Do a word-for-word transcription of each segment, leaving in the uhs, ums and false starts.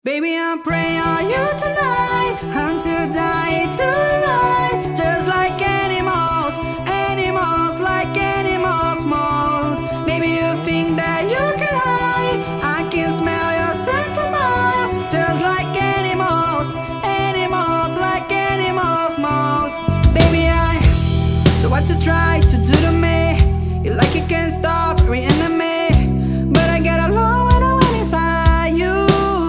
Baby, I pray on you tonight until die tonight. Just like animals, animals, like animals, moles. Maybe you think that you can hide. I can smell your scent from miles. Just like animals, animals, like animals, moles. Baby, I so what you try to do to me? You like you can't stop re-enemy, but I get along when I went inside you.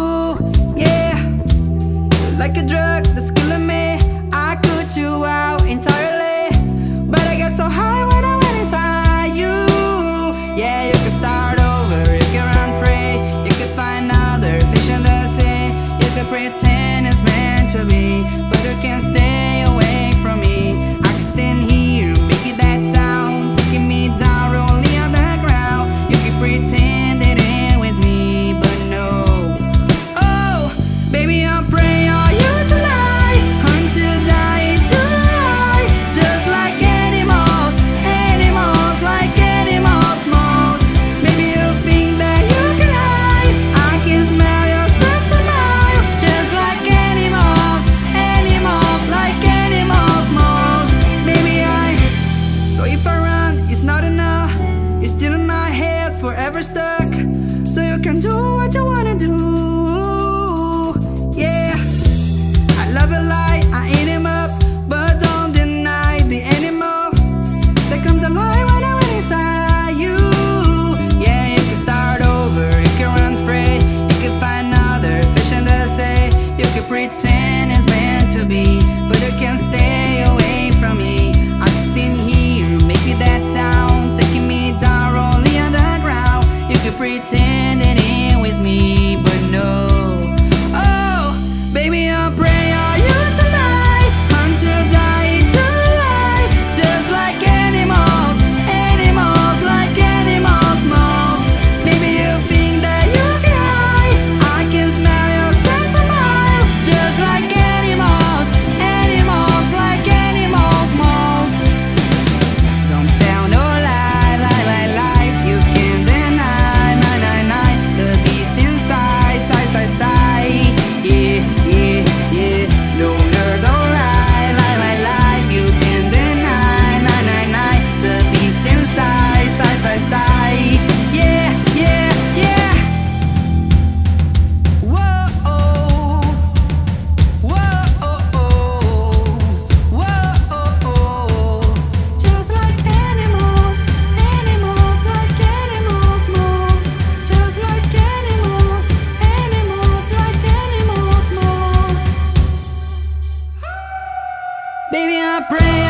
Like a drug that's killing me, I cut you out entirely, but I get so high when I went inside you. Yeah, you can start over, you can run free, you can find other fish in the sea. You can pretend it's meant to be, but you can't stay away from me. I can stand here, making that sound, taking me down, rolling on the ground. You can pretend it ain't with me, but no. Oh, baby, I'm praying forever stuck, so you can do what you wanna do. Yeah, I love you like I ate him up, but don't deny the animal that comes alive when I went inside you. Yeah, you can start over, you can run free, you can find other fish in the sea. You can pretend it's meant to be, but you can't stay away from me. I can stand here, making that sound, taking me down, rolling on the ground. You can pretend it ain't with me, but no. Oh, baby, I'm praying on you tonight until die tonight. Just like animals, animals, like animals, moles. Maybe you think that you can hide. I can smell your scent from miles. Just like animals, animals, like animals, moles. Don't tell no lie, lie, lie, lie. You can't deny, nine, nine, nine. The beast inside, side, side, side. Yeah, yeah, yeah. No, no, don't lie, lie, lie, lie. You can't deny, nine, nine, nine. The beast inside, side, side, side. Yeah, yeah, yeah. Whoa, oh, whoa, oh, oh, whoa, oh, oh. Just like animals, animals, like animals, moles. Just like animals, animals, like animals, moles. Baby, I pray